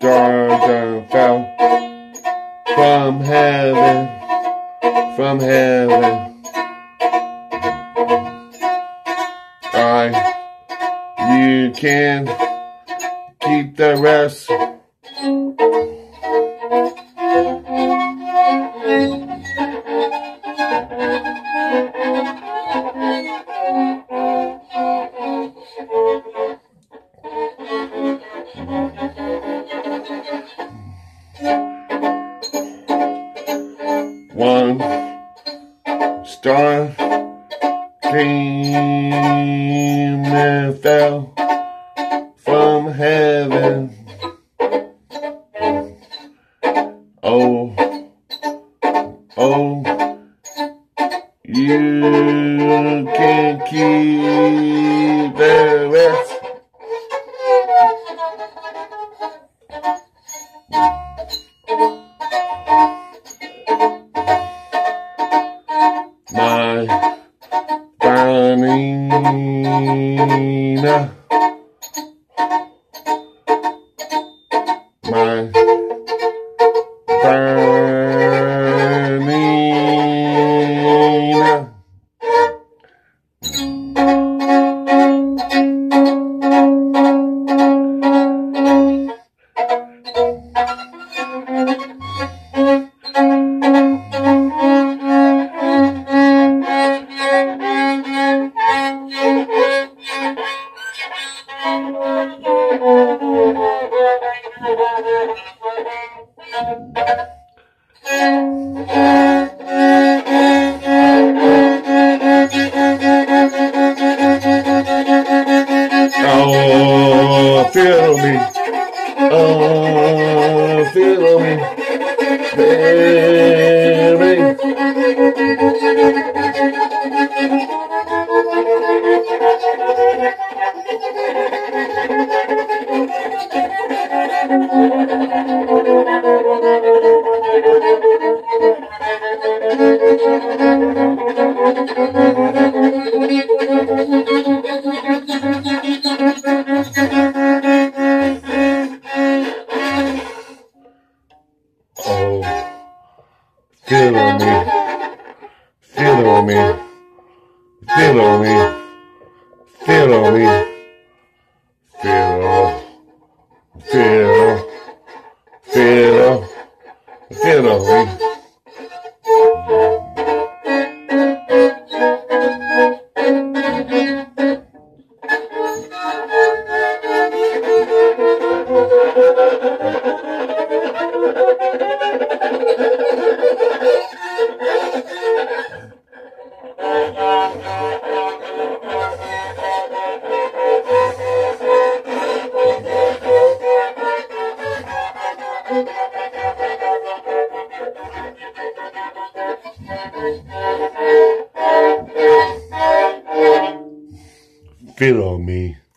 star that fell from heaven, from heaven. You can keep the rest. One star came and fell from heaven. Oh, oh, you can keep the rest. My Valvoline, my Valvoline. Oh, feel me. Oh, feel me, baby. Oh, feel me, feel me, feel me, feel me, feel me. Feel me.